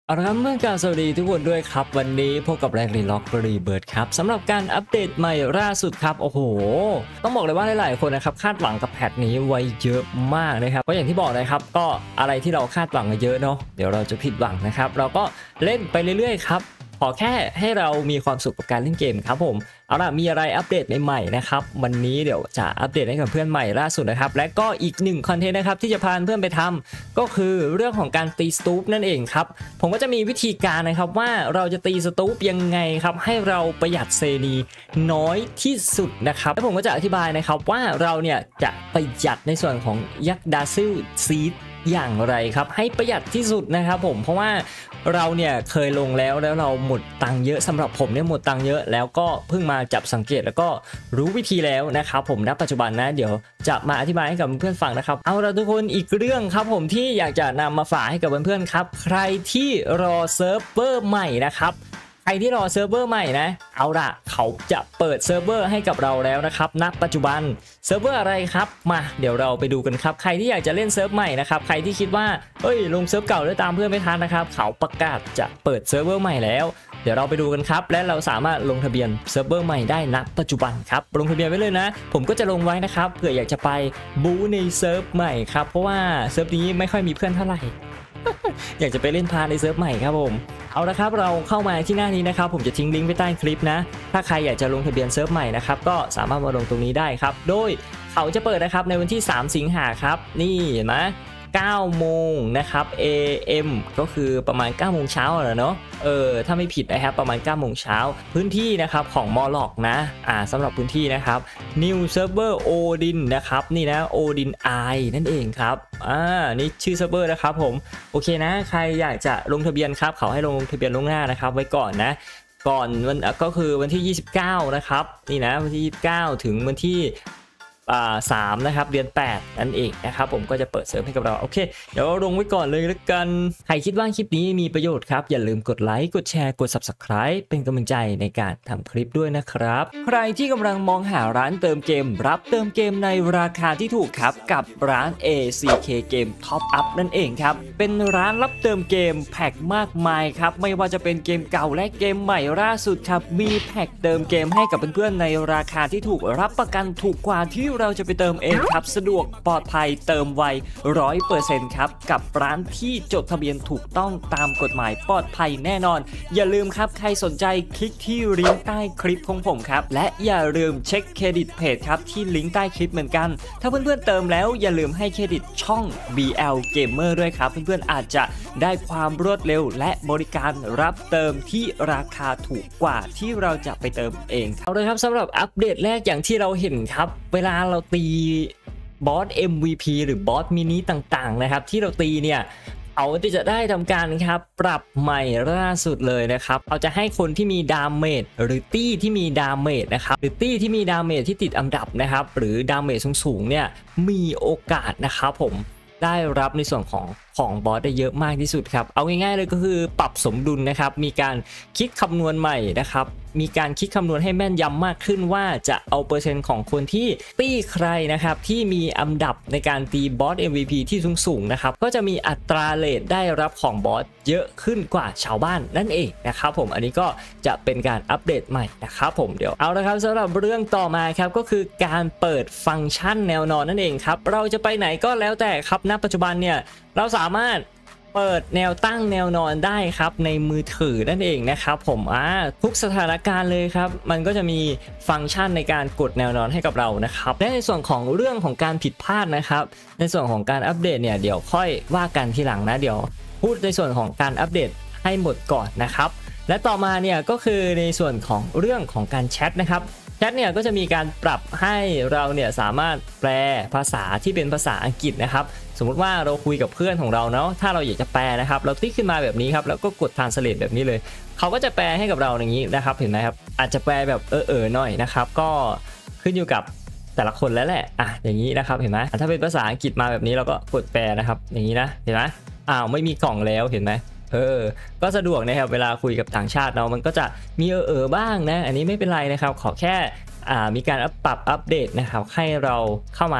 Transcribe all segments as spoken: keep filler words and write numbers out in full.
เอาละครับเมื่อกล่าวสวัสดีทุกคนด้วยครับวันนี้พบกับแรงรีล็อกรีเบิร์ดครับสำหรับการอัปเดตใหม่ล่าสุดครับโอ้โหต้องบอกเลยว่าหลายๆคนนะครับคาดหวังกับแพทนี้ไว้เยอะมากนะครับเพราะอย่างที่บอกนะครับก็อะไรที่เราคาดหวังมาเยอะเนาะเดี๋ยวเราจะผิดหวังนะครับเราก็เล่นไปเรื่อยๆครับขอแค่ให้เรามีความสุขกับการเล่นเกมครับผมเอาล่ะมีอะไรอัปเดตใหม่ๆนะครับวันนี้เดี๋ยวจะอัปเดตให้กับเพื่อนใหม่ล่าสุดนะครับและก็อีกหนึ่งคอนเทนต์นะครับที่จะพาเพื่อนไปทำก็คือเรื่องของการตีสตูปนั่นเองครับผมก็จะมีวิธีการนะครับว่าเราจะตีสตูปยังไงครับให้เราประหยัดเซนีน้อยที่สุดนะครับและผมก็จะอธิบายนะครับว่าเราเนี่ยจะประหยัดในส่วนของยักษ์ดาซิลซีดอย่างไรครับให้ประหยัดที่สุดนะครับผมเพราะว่าเราเนี่ยเคยลงแล้วแล้วเราหมดตังค์เยอะสำหรับผมเนี่ยหมดตังค์เยอะแล้วก็เพิ่งมาจับสังเกตแล้วก็รู้วิธีแล้วนะครับผมณปัจจุบันนะเดี๋ยวจะมาอธิบายให้กับเพื่อนๆฟังนะครับเอาละทุกคนอีกเรื่องครับผมที่อยากจะนำมาฝากให้กับเพื่อนๆครับใครที่รอเซิร์ฟเวอร์ใหม่นะครับใครที่รอเซิร์ฟเวอร์ใหม่นะเอาล่ะเขาจะเปิดเซิร์ฟเวอร์ให้กับเราแล้วนะครับณปัจจุบันเซิร์ฟเวอร์อะไรครับมาเดี๋ยวเราไปดูกันครับใครที่อยากจะเล่นเซิร์ฟใหม่นะครับใครที่คิดว่าเอ้ยลงเซิร์ฟเก่าแล้วตามเพื่อนไม่ทันนะครับเขาประกาศจะเปิดเซิร์ฟเวอร์ใหม่แล้วเดี๋ยวเราไปดูกันครับและเราสามารถลงทะเบียนเซิร์ฟเวอร์ใหม่ได้ณปัจจุบันครับลงทะเบียนไว้เลยนะผมก็จะลงไว้นะครับเผื่ออยากจะไปบู๊ในเซิร์ฟใหม่ครับเพราะว่าเซิร์ฟนี้ไม่ค่อยมีเพื่อนเท่าไหร่อยากจะไปเล่นพาในเซิร์ฟใหม่ครับผมเอาละครับเราเข้ามาที่หน้านี้นะครับผมจะทิ้งลิงก์ไว้ใต้คลิปนะถ้าใครอยากจะลงทะเบียนเซิร์ฟใหม่นะครับก็สามารถมาลงตรงนี้ได้ครับโดยเขาจะเปิดนะครับในวันที่สามสิงหาครับนี่เห็นไหมเก้าโมงนะครับ เอ เอ็ม ก็คือประมาณเก้าโมงเช้าเหรอเนาะเออถ้าไม่ผิดนะครับประมาณเก้าโมงเช้าพื้นที่นะครับของมอลล็อกนะอ่าสำหรับพื้นที่นะครับ New Server Odin นะครับนี่นะ Odin I นั่นเองครับอ่านี่ชื่อเซิร์ฟเวอร์นะครับผมโอเคนะใครอยากจะลงทะเบียนครับเขาให้ลงทะเบียนล่วงหน้านะครับไว้ก่อนนะก่อนวันก็คือวันที่ยี่สิบเก้านะครับนี่นะวันที่ยี่สิบเก้าถึงวันที่อ่าสามนะครับเดือนแปดนั่นเองนะครับผมก็จะเปิดเซิร์ฟให้กับเราโอเคเดี๋ยวลงไว้ก่อนเลยแล้วกันใครคิดว่าคลิปนี้มีประโยชน์ครับอย่าลืมกดไลค์กดแชร์กด ซับสไครบ์ เป็นกำลังใจในการทำคลิปด้วยนะครับใครที่กำลังมองหาร้านเติมเกมรับเติมเกมในราคาที่ถูกครับกับร้าน เอ ซี เค Game Top Up นั่นเองครับเป็นร้านรับเติมเกมแพ็คมากมายครับไม่ว่าจะเป็นเกมเก่าและเกมใหม่ล่าสุดครับมีแพ็คเติมเกมให้กับเพื่อนๆในราคาที่ถูกรับประกันถูกกว่าที่เราจะไปเติมเองครับสะดวกปลอดภัยเติมไว ร้อยเปอร์เซ็นต์ ครับกับร้านที่จดทะเบียนถูกต้องตามกฎหมายปลอดภัยแน่นอนอย่าลืมครับใครสนใจคลิกที่ลิงก์ใต้คลิปของผมครับและอย่าลืมเช็คเครดิตเพจครับที่ลิงก์ใต้คลิปเหมือนกันถ้าเพื่อนๆเติมแล้วอย่าลืมให้เครดิตช่อง บี แอล Gamer ด้วยครับเพื่อนๆอาจจะได้ความรวดเร็วและบริการรับเติมที่ราคาถูกกว่าที่เราจะไปเติมเองเอาเลยครับสำหรับอัปเดตแรกอย่างที่เราเห็นครับเวลาเราตีบอส เอ็ม วี พี หรือบอสมินิต่างๆนะครับที่เราตีเนี่ยเขาจะได้ทำการครับปรับใหม่ล่าสุดเลยนะครับเขาจะให้คนที่มีดาเมจหรือตี้ที่มีดาเมจนะครับหรือตี้ที่มีดาเมจที่ติดอันดับนะครับหรือดาเมจสูงๆเนี่ยมีโอกาสนะครับผมได้รับในส่วนของของบอสได้เยอะมากที่สุดครับเอาง่ายๆเลยก็คือปรับสมดุลนะครับมีการคิดคำนวณใหม่นะครับมีการคิดคำนวณให้แม่นยำมากขึ้นว่าจะเอาเปอร์เซ็นต์ของคนที่ตีใครนะครับที่มีอันดับในการตีบอส เอ็ม วี พี ที่สูงๆนะครับก็จะมีอัตราเรทได้รับของบอสเยอะขึ้นกว่าชาวบ้านนั่นเองนะครับผมอันนี้ก็จะเป็นการอัปเดตใหม่นะครับผมเดี๋ยวเอาละครับสำหรับเรื่องต่อมาครับก็คือการเปิดฟังก์ชันแนวนอนนั่นเองครับเราจะไปไหนก็แล้วแต่ครับณปัจจุบันเนี่ยเราสามารถเปิดแนวตั้งแนวนอนได้ครับในมือถือนั่นเองนะครับผมอ่าทุกสถานการณ์เลยครับมันก็จะมีฟังก์ชันในการกดแนวนอนให้กับเรานะครับและในส่วนของเรื่องของการผิดพลาดนะครับในส่วนของการอัปเดตเนี่ยเดี๋ยวค่อยว่ากันทีหลังนะเดี๋ยวพูดในส่วนของการอัปเดตให้หมดก่อนนะครับและต่อมาเนี่ยก็คือในส่วนของเรื่องของการแชทนะครับแชทเนี่ยก็จะมีการปรับให้เราเนี่ยสามารถแปลภาษาที่เป็นภาษาอังกฤษนะครับสมมุติว่าเราคุยกับเพื่อนของเราเนาะถ้าเราอยากจะแปลนะครับเราติ๊กขึ้นมาแบบนี้ครับแล้วก็กด translate แบบนี้เลยเขาก็จะแปลให้กับเราอย่างนี้นะครับเห็นไหมครับอาจจะแปลแบบเออเออหน่อยนะครับก็ขึ้นอยู่กับแต่ละคนแล้วแหละอ่ะอย่างนี้นะครับเห็นไหมถ้าเป็นภาษาอังกฤษมาแบบนี้เราก็กดแปลนะครับอย่างนี้นะเห็นไหมอ้าวไม่มีกล่องแล้วเห็นไหมเออก็สะดวกนะครับเวลาคุยกับต่างชาติเนาะมันก็จะมีเออเออบ้างนะอันนี้ไม่เป็นไรนะครับขอแค่อ่ามีการปรับอัปเดตนะครับให้เราเข้ามา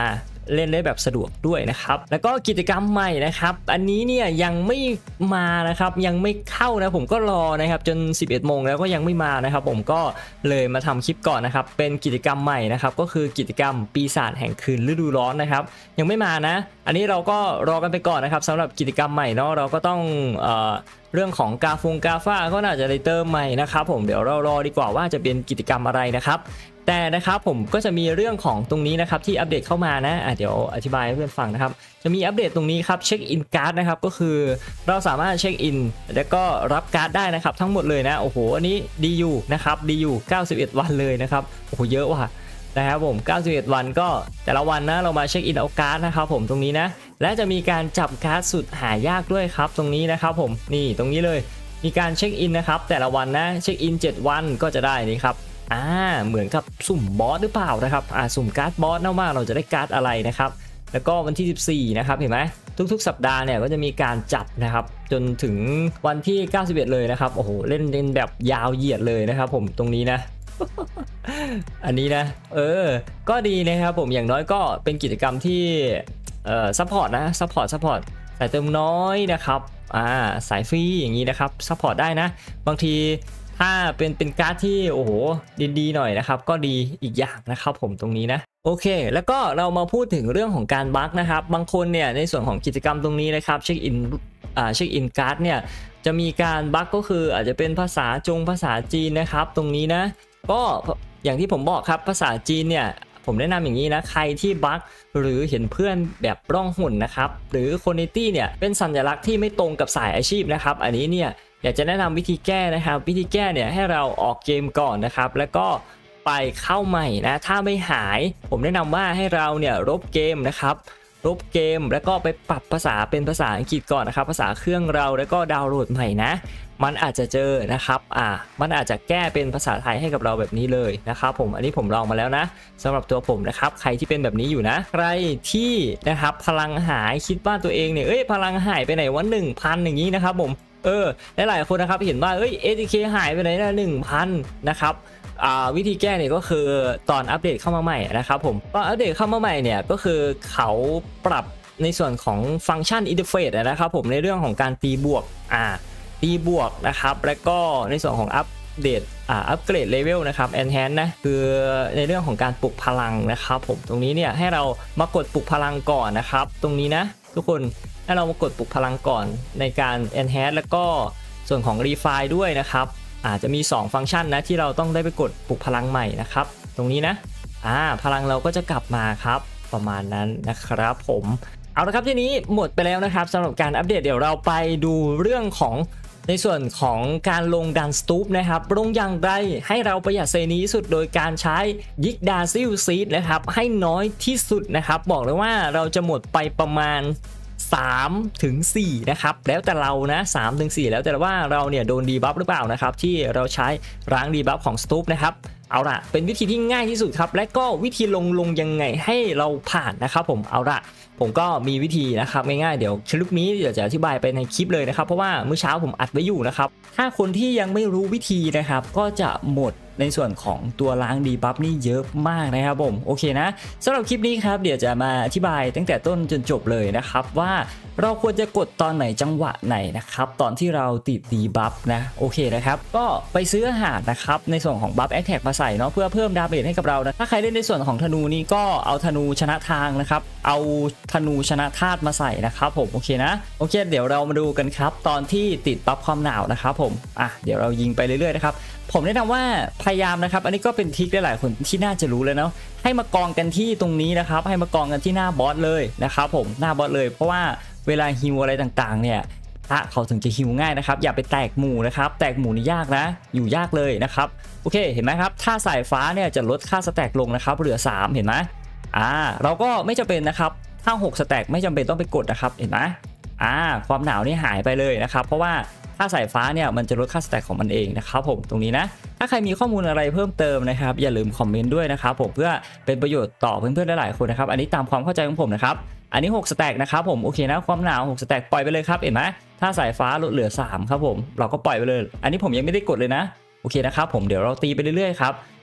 เล่นได้แบบสะดวกด้วยนะครับแล้วก็กิจกรรมใหม่นะครับอันนี้เนี่ยยังไม่มานะครับยังไม่เข้านะผมก็รอนะครับจนสิบเอ็ดโมงแล้วก็ยังไม่มานะครับผมก็เลยมาทำคลิปก่อนนะครับเป็นกิจกรรมใหม่นะครับก็คือกิจกรรมปีศาจแห่งคืนฤดูร้อนนะครับยังไม่มานะอันนี้เราก็รอกันไปก่อนนะครับสำหรับกิจกรรมใหม่เนาะเราก็ต้องเอ่อเรื่องของกาฟงกาฟ้าก็น่าจะได้เติมใหม่นะครับผมเดี๋ยวเรารอดีกว่าว่าจะเป็นกิจกรรมอะไรนะครับแต่นะครับผมก็จะมีเรื่องของตรงนี้นะครับที่อัปเดตเข้ามานะะเดี๋ยวอธิบายให้เพื่อนฟังนะครับจะมีอัปเดตตรงนี้ครับเช็คอินการ์ดนะครับก็คือเราสามารถเช็คอินแล้วก็รับการ์ดได้นะครับทั้งหมดเลยนะโอ้โหอันนี้ดีอยู่นะครับดีอยู่เก้าสิบเอ็ดวันเลยนะครับโอ้โหเยอะว่ะนะครับผมเก้าสิบเอ็ดวันก็แต่ละวันนะเรามาเช็คอินเอาการ์ดนะครับผมตรงนี้นะและจะมีการจับการ์ดสุดหายากด้วยครับตรงนี้นะครับผมนี่ตรงนี้เลยมีการเช็คอินนะครับแต่ละวันนะเช็คอินเจ็ดวันก็จะได้นี่ครับอ่าเหมือนกับสุ่มบอสหรือเปล่านะครับอ่าสุ่มการ์ดบอสนะว่าเราจะได้การ์ดอะไรนะครับแล้วก็วันที่สิบสี่นะครับเห็นไหมทุกๆสัปดาห์เนี่ยก็จะมีการจับนะครับจนถึงวันที่เก้าสิบเอ็ดเลยนะครับโอ้โหเล่นเล่นแบบยาวเหยียดเลยนะครับผมตรงนี้นะ อันนี้นะเออก็ดีนะครับผมอย่างน้อยก็เป็นกิจกรรมที่เอ่อซัพพอร์ตนะซัพพอร์ตซัพพอร์ตสายเติมน้อยนะครับอ่าสายฟรีอย่างนี้นะครับซัพพอร์ตได้นะบางทีถ้าเป็นเป็นการ์ดที่โอ้โหดีๆหน่อยนะครับก็ดีอีกอย่างนะครับผมตรงนี้นะโอเคแล้วก็เรามาพูดถึงเรื่องของการบั๊กนะครับบางคนเนี่ยในส่วนของกิจกรรมตรงนี้นะครับเช็คอินอ่าเช็คอินการ์ดเนี่ยจะมีการบั๊กก็คืออาจจะเป็นภาษาจงภาษาจีนนะครับตรงนี้นะก็อย่างที่ผมบอกครับภาษาจีนเนี่ยผมแนะนำอย่างนี้นะใครที่บั๊กหรือเห็นเพื่อนแบบร่องหุ่นนะครับหรือคอมมูนิตี้เนี่ยเป็นสัญลักษณ์ที่ไม่ตรงกับสายอาชีพนะครับอันนี้เนี่ยอยากจะแนะนำวิธีแก้นะครับวิธีแก้เนี่ยให้เราออกเกมก่อนนะครับแล้วก็ไปเข้าใหม่นะถ้าไม่หายผมแนะนำว่าให้เราเนี่ยลบเกมนะครับลบเกมแล้วก็ไปปรับภาษาเป็นภาษาอังกฤษก่อนนะครับภาษาเครื่องเราแล้วก็ดาวน์โหลดใหม่นะมันอาจจะเจอนะครับอ่ามันอาจจะแก้เป็นภาษาไทยให้กับเราแบบนี้เลยนะครับผมอันนี้ผมลองมาแล้วนะสำหรับตัวผมนะครับใครที่เป็นแบบนี้อยู่นะใครที่นะครับพลังหายคิดว่าตัวเองเนี่ยเอ้ยพลังหายไปไหนวันหนึ่งพันอย่างนี้นะครับผมเออหลายๆคนนะครับเห็นว่าเอ้ย เอ ที เค หายไปไหนนะหนึ่งพันนะครับอ่าวิธีแก้เนี่ยก็คือตอนอัปเดตเข้ามาใหม่นะครับผมตอนอัปเดตเข้ามาใหม่เนี่ยก็คือเขาปรับในส่วนของฟังก์ชันอินเทอร์เฟซนะครับผมในเรื่องของการตีบวกอ่าตีบวกนะครับแล้วก็ในส่วนของอัปเดตอ่าอัปเกรดเลเวลนะครับ enhance นะคือในเรื่องของการปลุกพลังนะครับผมตรงนี้เนี่ยให้เรามากดปลุกพลังก่อนนะครับตรงนี้นะทุกคนให้เรามากดปลุกพลังก่อนในการ enhance แล้วก็ส่วนของ refine ด้วยนะครับอาจจะมีสองฟังก์ชันนะที่เราต้องได้ไปกดปลุกพลังใหม่นะครับตรงนี้นะอ่าพลังเราก็จะกลับมาครับประมาณนั้นนะครับผมเอาละครับทีนี้หมดไปแล้วนะครับสำหรับการอัปเดตเดี๋ยวเราไปดูเรื่องของในส่วนของการลงดันสตูปนะครับลงอย่างไรให้เราประหยัดเซนี้สุดโดยการใช้ยิกดาซิลซีดนะครับให้น้อยที่สุดนะครับบอกเลยว่าเราจะหมดไปประมาณสามถึงสี่นะครับแล้วแต่เรานะสามถึงสี่แล้วแต่ว่าเราเนี่ยโดนดีบัฟหรือเปล่านะครับที่เราใช้ล้างดีบัฟของสตูปนะครับเอาละเป็นวิธีที่ง่ายที่สุดครับและก็วิธีลงลงยังไงให้เราผ่านนะครับผมเอาละผมก็มีวิธีนะครับง่ายๆเดี๋ยวคลิปนี้เดี๋ยวจะอธิบายไปในคลิปเลยนะครับเพราะว่าเมื่อเช้าผมอัดไว้อยู่นะครับถ้าคนที่ยังไม่รู้วิธีนะครับก็จะหมดในส่วนของตัวล้างดีบัฟนี่เยอะมากนะครับผมโอเคนะสำหรับคลิปนี้ครับเดี๋ยวจะมาอธิบายตั้งแต่ต้นจนจบเลยนะครับว่าเราควรจะกดตอนไหนจังหวะไหนนะครับตอนที่เราติดดีบัฟนะโอเคนะครับก็ไปซื้ออาหารนะครับในส่วนของบัฟแอคแท็กมาใส่เนาะเพื่อเพิ่มดาเมจให้กับเรานะถ้าใครเล่นในส่วนของธนูนี่ก็เอาธนูชนะทางนะครับเอาธนูชนะธาตุมาใส่นะครับผมโอเคนะโอเคเดี๋ยวเรามาดูกันครับตอนที่ติดบัฟความหนาวนะครับผมอ่ะเดี๋ยวเรายิงไปเรื่อยๆนะครับผมแนะนำว่าพยายามนะครับอันนี้ก็เป็นทริคได้หลายคนที่น่าจะรู้เลยเนาะให้มากองกันที่ตรงนี้นะครับให้มากองกันที่หน้าบอสเลยนะครับผมหน้าบอสเลยเพราะว่าเวลาฮิวอะไรต่างๆเนี่ยพระเขาถึงจะฮิวง่ายนะครับอย่าไปแตกหมู่นะครับแตกหมู่นี่ยากนะอยู่ยากเลยนะครับโอเคเห็นไหมครับถ้าสายฟ้าเนี่ยจะลดค่าสแต็กลงนะครับเหลือสามเห็นไหมอ่าเราก็ไม่จำเป็นนะครับถ้าหกสแต็กไม่จำเป็นต้องไปกดนะครับเห็นไหมอ่าความหนาวนี่หายไปเลยนะครับเพราะว่าค่าสายฟ้าเนี่ยมันจะลดค่าสแต็กของมันเองนะครับผมตรงนี้นะถ้าใครมีข้อมูลอะไรเพิ่มเติมนะครับอย่าลืมคอมเมนต์ด้วยนะครับผมเพื่อเป็นประโยชน์ต่อเพื่อนๆหลายๆคนนะครับอันนี้ตามความเข้าใจของผมนะครับอันนี้หกสแต็กนะครับผมโอเคนะความหนาวหกสแต็กปล่อยไปเลยครับเห็นไหมถ้าสายฟ้าลดเหลือสามครับผมเราก็ปล่อยไปเลยอันนี้ผมยังไม่ได้กดเลยนะโอเคนะครับผมเดี๋ยวเราตีไปเรื่อยๆครับ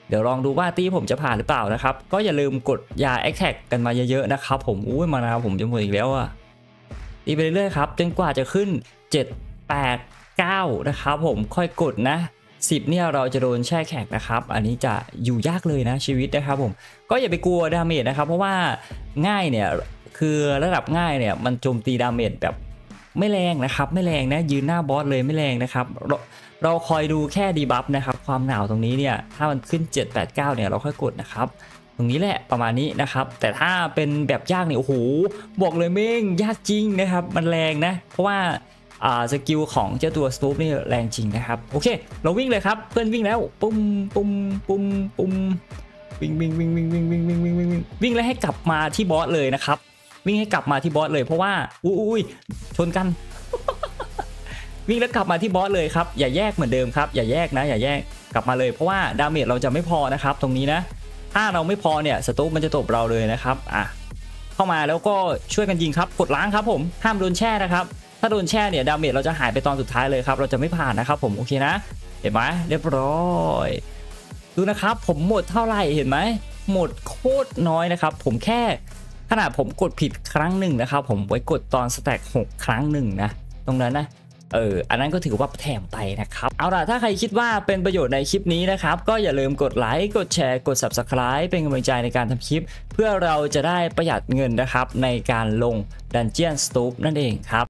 เดี๋ยวลองดูว่าตีผมจะผ่านหรือเปล่านะครับก็อย่าลืมกดยาแอคแท็กกันมาเยอะๆนะครับผมอุ้ยมานาผมจะหมดอีกแล้วอะตีไปเรื่อยๆครับจนกว่าจะขึ้นเจ็ด แปด เก้านะครับผมค่อยกดนะสิบเนี่ยเราจะโดนแช่แข็งนะครับอันนี้จะอยู่ยากเลยนะชีวิตนะครับผมก็อย่าไปกลัวดาเมจนะครับเพราะว่าง่ายเนี่ยคือระดับง่ายเนี่ยมันโจมตีดาเมจแบบไม่แรงนะครับไม่แรงนะยืนหน้าบอสเลยไม่แรงนะครับเราเราคอยดูแค่ดีบัฟนะครับความหนาวตรงนี้เนี่ยถ้ามันขึ้นเจ็ด แปด เก้าเนี่ยเราค่อยกดนะครับตรงนี้แหละประมาณนี้นะครับแต่ถ้าเป็นแบบยากเนี่ยโอ้โหบอกเลยเม่งยากจริงนะครับมันแรงนะเพราะว่าอ่าสกิลของเจ้าตัวสตูปนี่แรงจริงนะครับโอเคเราวิ่งเลยครับเพื่อนวิ่งแล้วปุ้มปุ้มปุ้มปุ้มวิ่งวิ่งวิ่งวิ่งวิ่งวิ่งวิ่งวิ่งวิ่งวิ่งวิ่งแล้วให้กลับมาที่บอสเลยนะครับวิ่งให้กลับมาที่บอสเลยเพราะว่าอุ้ยชนกัน วิ่งแล้วกลับมาที่บอสเลยครับอย่าแยกเหมือนเดิมครับอย่าแยกนะอย่าแยกกลับมาเลยเพราะว่าดาเมจเราจะไม่พอนะครับตรงนี้นะถ้าเราไม่พอเนี่ยสตูปมันจะตบเราเลยนะครับอ่ะเข้ามาแล้วก็ช่วยกันยิงครับกดล้างครับผมห้ามโดนแช่นะครับถ้าโดนแช่เนี่ยดาเมจเราจะหายไปตอนสุดท้ายเลยครับเราจะไม่ผ่านนะครับผมโอเคนะเห็นไหมเรียบร้อยดูนะครับผมหมดเท่าไหร่เห็นไหมหมดโคตรน้อยนะครับผมแค่ขนาดผมกดผิดครั้งหนึ่งนะครับผมไว้กดตอนสแต็กหกครั้งหนึ่งนะตรงนั้นนะเอออันนั้นก็ถือว่าแถมไปนะครับเอาล่ะถ้าใครคิดว่าเป็นประโยชน์ในคลิปนี้นะครับก็อย่าลืมกดไลค์กดแชร์กด ซับสไครบ์ เป็นกำลังใจในการทำคลิปเพื่อเราจะได้ประหยัดเงินนะครับในการลง Dungeon Stoop นั่นเองครับ